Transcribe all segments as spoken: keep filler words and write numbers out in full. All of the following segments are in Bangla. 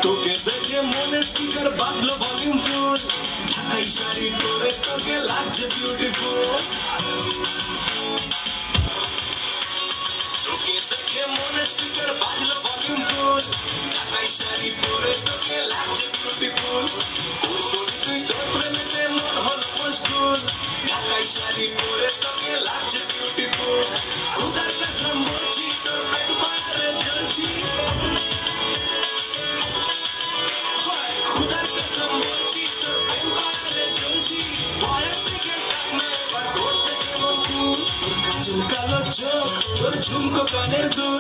তোকে দেখে মনে স্পিকার বাজলো ভলিউম ফুল, ঢাকাই শাড়ি পরে তোকে লাগছে বিউটিফুল। তোকে দেখে মনে স্পিকার বাজলো ভলিউম ফুল, ঢাকাই শাড়ি পরে তোকে লাগছে বিউটিফুল। তুই তোর প্রেমেতে মন হলো মশগুল, ঢাকাই শাড়ি পরে তোকে লাগছে বিউটিফুল। খুদার কসম বলছি তোর প্রেম ফায়ারে জ্বলছি, খুদার কসম বলছি তোর প্রেম ফায়ারে জ্বলছি। ফায়ার ব্রিগেড ডাক না এবার করতে কেমন তুল, তোর কাজল কালো চোখ তোর ঝুমকো কানের দুল,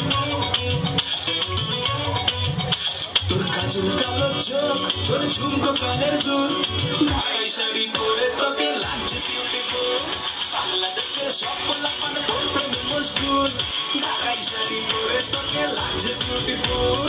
তোর কাজল কালো চোখ তোর ঝুমকো কানের দুল। ঢাকাই শাড়ি পরে তোকে লাগছে বিউটিফুল, বাংলাদেশের সব পোলাপান তোর প্রেমে মশগুল, ঢাকাই শাড়ি পরে তোকে লাগছে বিউটিফুল।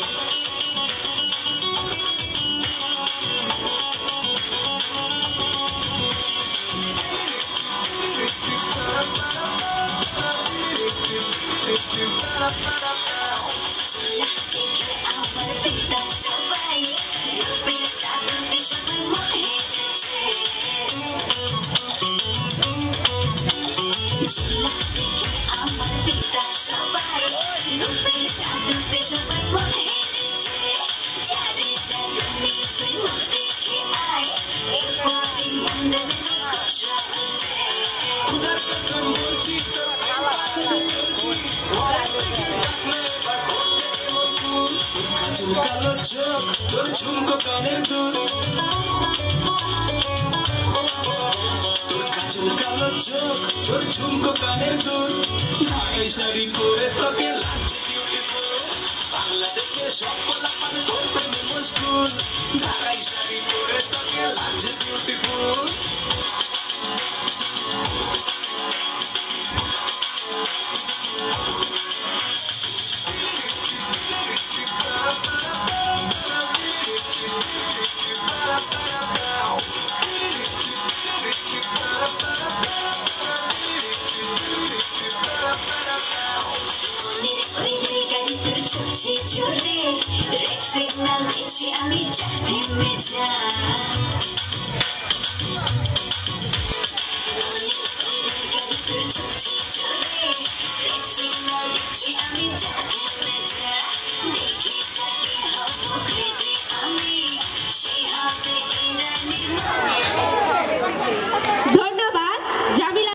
কালো চোখ তোর ঝুমকো কানের দুল, তোর কাজল কালো চোখ তোর ঝুমকো কানের দুল। ঢাকাই শাড়ি পরে তোকে লাগছে বিউটিফুল, বাংলাদেশের সব পোলাপান তোর প্রেমে মশগুল, ঢাকাই শাড়ি পরে তোকে লাগছে বিউটিফুল। জোরে রেড সিগন্যাল দিচ্ছি আমি যাতে মেজা, গাড়ি তোর চলছি জোরে রেড সিগন্যাল দিচ্ছি আমি যাতে